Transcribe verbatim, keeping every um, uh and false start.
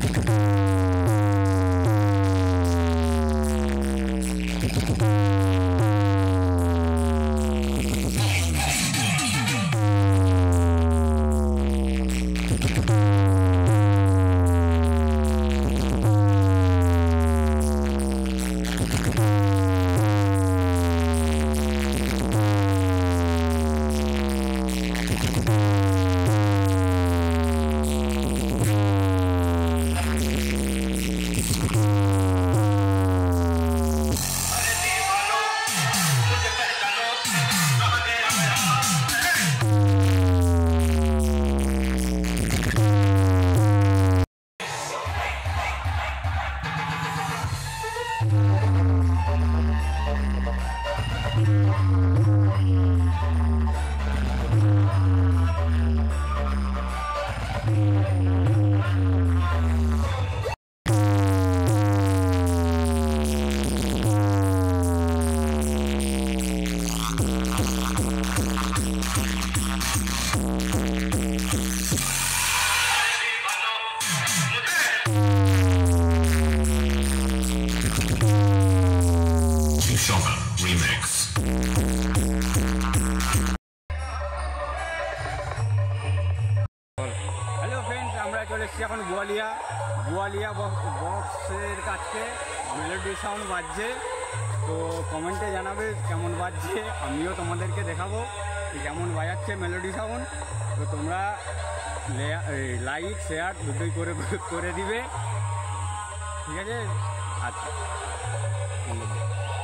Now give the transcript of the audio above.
চলে এসেছি এখন বোয়ালিয়া বোয়ালিয়া বক্সের কাছে মেলোডি সাউন্ড বাজছে। তো কমেন্টে জানাবে কেমন বাজছে, আমিও তোমাদেরকে দেখাবো কেমন বাজাচ্ছে মেলোডি সাউন্ড। তো তোমরা লাইক শেয়ার দুটোই করে করে দিবে, ঠিক আছে? আচ্ছা।